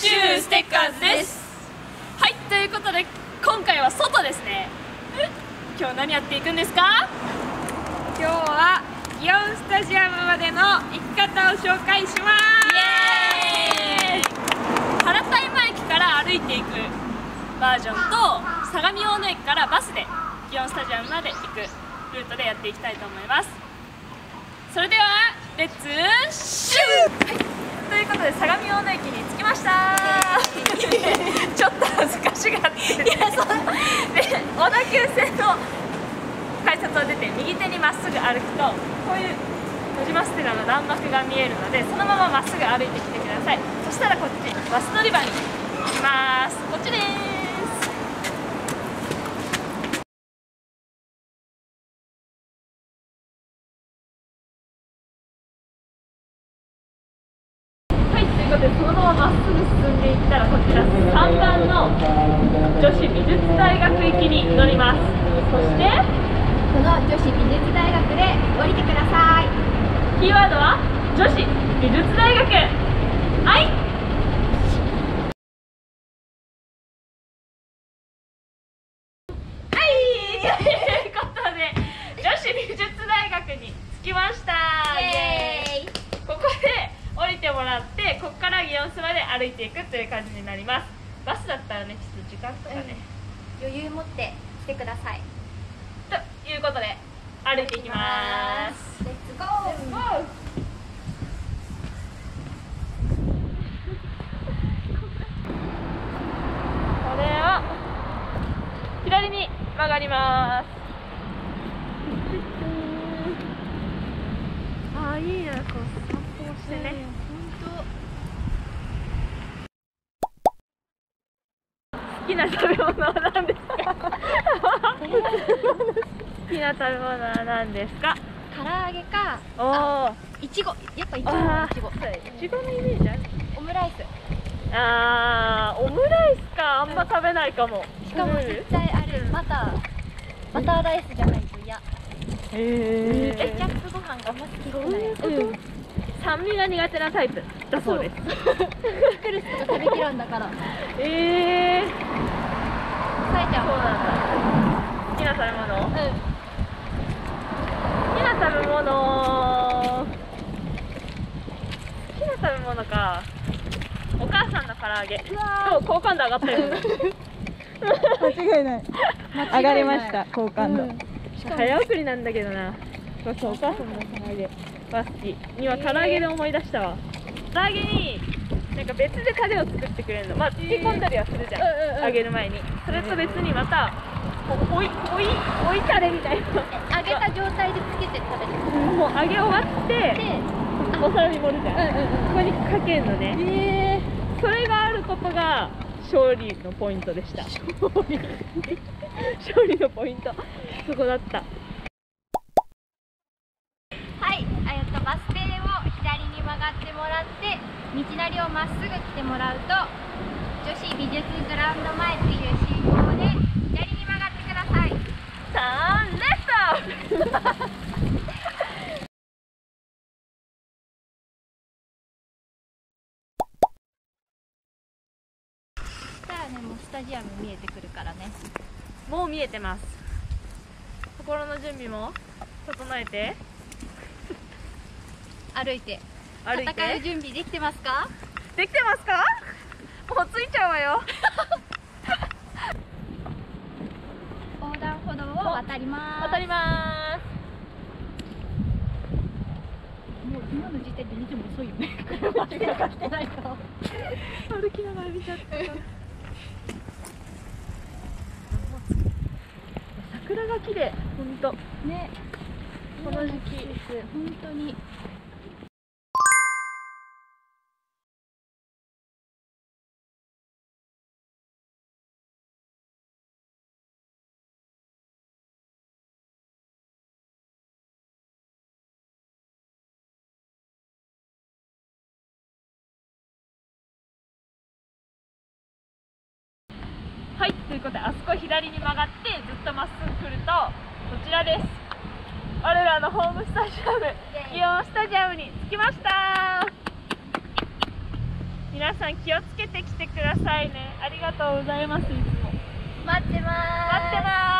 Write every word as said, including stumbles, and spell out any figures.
シューステッカーズです。はい、ということで今回は外ですね。今日何やっていくんですか？ 今日はイオンスタジアムまでの行き方を紹介します。 イエーイ。原田山駅から歩いていくバージョンと相模大野駅からバスでイオンスタジアムまで行くルートでやっていきたいと思います。それではレッツシュー、はい、ということで相模大野駅に着きましたちょっと恥ずかしがってる。いや、そうで小田急線の改札を出て右手にまっすぐ歩くとこういう野島ステラの欄幕が見えるので、そのまままっすぐ歩いてきてください。そしたらこっちバス乗り場に行きます。こっちです。ということでそのまままっすぐ進んでいったらこちらさんばんの女子美術大学行きに乗ります。そしてこの女子美術大学で降りてください。 キーワードは女子美術大学。はいはいということで女子美術大学に着きました。イエーイ。ここで降りてもらってここから祇園スまで歩いていくという感じになります。バスだったらねちょっと時間とかね、 うん、余裕持って来てください。 ということで歩いていきます。 レッツゴー。 これを左に曲がります。ああ、いいな、こう散歩をしてね。好きな食べ物は何ですか？好きな食べ物は何ですか？ 唐揚げか、 おお、 いちご、やっぱいちごのいちご。 いちごのイメージある。 オムライス。 あー、オムライスか、あんま食べないかも。 しかも絶対あれバター、バターライスじゃないと嫌。 へえ。 ケチャップご飯があんま好きじゃない。 うん。酸味が苦手なタイプだそうです。 ピクルスとか食べきらんだから。 ええー。 さえちゃん。 そうなんだ。好きな食べ物？うん。好きな食べ物。好きな食べ物か。お母さんの唐揚げ。そう、好感度上がったよ。 間違いない。上がりました、好感度。うん、 早送りなんだけどな。そうそう、お母さんの唐揚げは好き。今唐揚げで思い出したわ。唐揚げになんか別でタレを作ってくれるの。まあ漬け込んだりはするじゃん、揚げる前に。それと別にまたおいおいおいタレみたいな。 揚げた状態でつけて食べる。 もう揚げ終わってお皿に盛るじゃん。ここにかけるのね。それがあることが勝利のポイントでした。勝利勝利のポイントそこだった。 はい、えっとバス停を左に曲がってもらって道なりをまっすぐ来てもらうと女子美術グラウンド前っていう信号で左に曲がってください。 ターンレフトね、もうスタジアム見えてくるからね。 もう見えてます。心の準備も整えて歩いて歩いて戦う準備できてますか？ できてますか？もうついちゃうわよ横断歩道を渡ります。 渡ります。 もう今の時点で見ても遅いよね車しかしてないと歩きながら見ちゃった桜が綺麗、ほんとね。 この時期本当に。 はい、ということであそこ左に曲がってずっとまっすぐ来るとこちらです。我らのホームスタジアム、イオンスタジアムに着きました。 皆さん気をつけてきてくださいね。ありがとうございます。いつも待ってまーす。 待ってます。